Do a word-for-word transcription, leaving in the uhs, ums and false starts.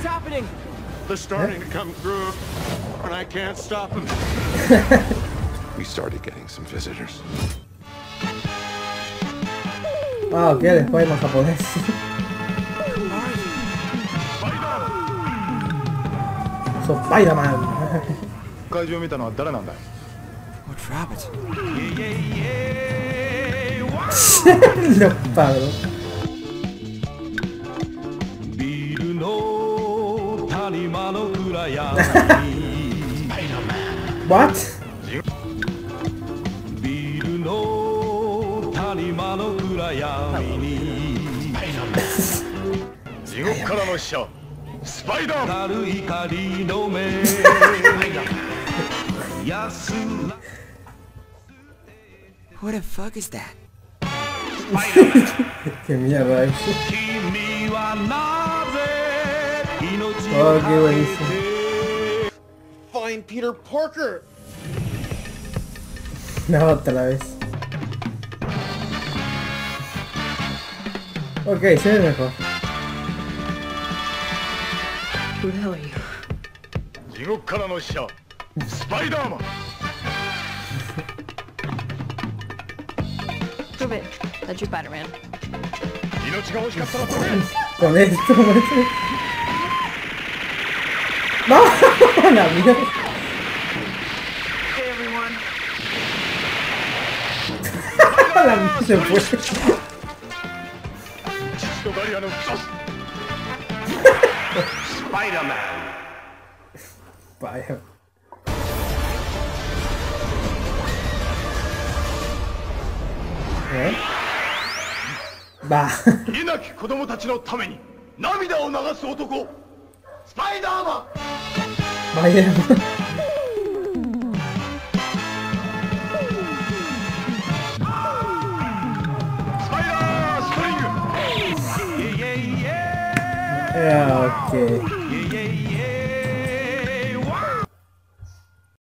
What's happening? They're starting to come through, and I can't stop them. We started getting some visitors. Ah, ok, después más japonés. So, Spider-Man. What rabbit? Los padres. What? What the fuck is that? Qué mierda es. Oh, qué buenísimo. Find Peter Parker. No, otra vez. Ok, se ve mejor. Who the hell are you? Spider-Man. Prove it. That's your Spider-Man. Con esto, no, la mierda. Hey everyone. La mierda se fue. Spider-Man. Vaya. ¿Eh? Va. いなき子供たちのために涙を流す男スパイダーマン Vaya. Yeah, okay.